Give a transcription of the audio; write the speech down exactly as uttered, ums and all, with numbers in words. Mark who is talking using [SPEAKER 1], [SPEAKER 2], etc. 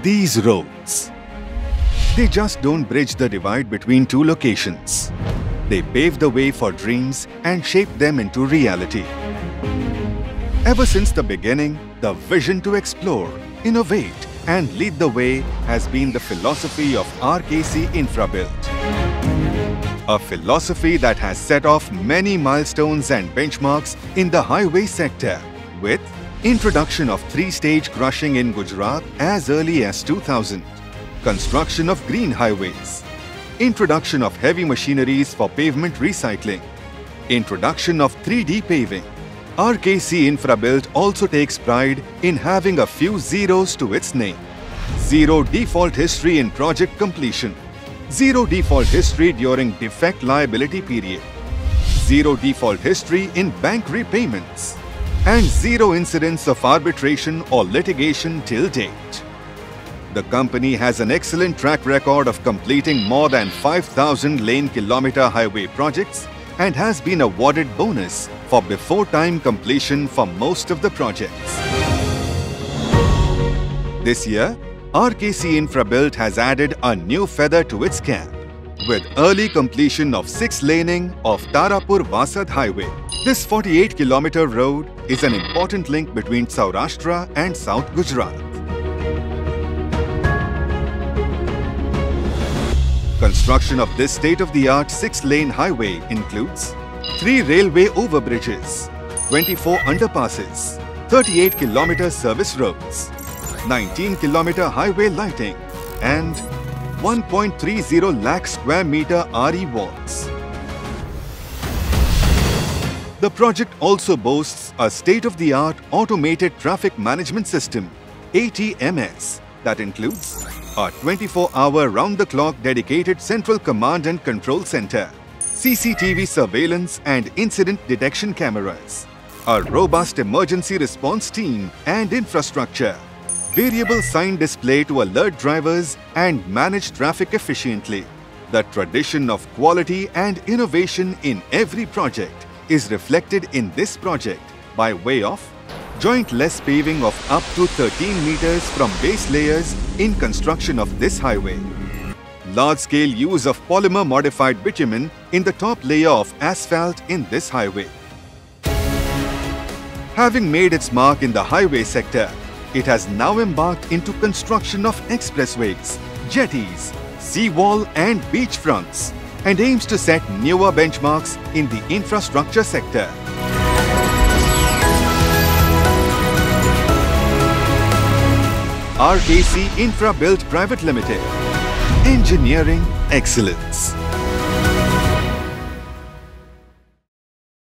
[SPEAKER 1] These roads, they just don't bridge the divide between two locations. They pave the way for dreams and shape them into reality. Ever since the beginning, the vision to explore, innovate and lead the way has been the philosophy of R K C Infrabuilt. A philosophy that has set off many milestones and benchmarks in the highway sector, with introduction of three-stage crushing in Gujarat as early as two thousand, construction of green highways, introduction of heavy machineries for pavement recycling, introduction of three D paving. R K C Infrabuilt also takes pride in having a few zeros to its name. Zero default history in project completion, zero default history during defect liability period, zero default history in bank repayments, and zero incidents of arbitration or litigation till date. The company has an excellent track record of completing more than five thousand lane kilometer highway projects and has been awarded bonus for before time completion for most of the projects. This year, R K C Infrabuilt has added a new feather to its cap with early completion of six laning of Tarapur-Vasad Highway. This forty-eight kilometer road is an important link between Saurashtra and South Gujarat. Construction of this state-of-the-art six-lane highway includes three railway overbridges, twenty-four underpasses, thirty-eight kilometer service roads, nineteen kilometer highway lighting, and one point three zero lakh square meter R E walls. The project also boasts a state-of-the-art automated traffic management system, A T M S, that includes a twenty-four hour round-the-clock dedicated central command and control center, C C T V surveillance and incident detection cameras, a robust emergency response team and infrastructure, variable sign display to alert drivers and manage traffic efficiently. The tradition of quality and innovation in every project is reflected in this project by way of joint-less paving of up to thirteen meters from base layers in construction of this highway. Large-scale use of polymer-modified bitumen in the top layer of asphalt in this highway. Having made its mark in the highway sector, it has now embarked into construction of expressways, jetties, seawall and beachfronts and aims to set newer benchmarks in the infrastructure sector. R K C Infrabuilt Private Limited. Engineering excellence.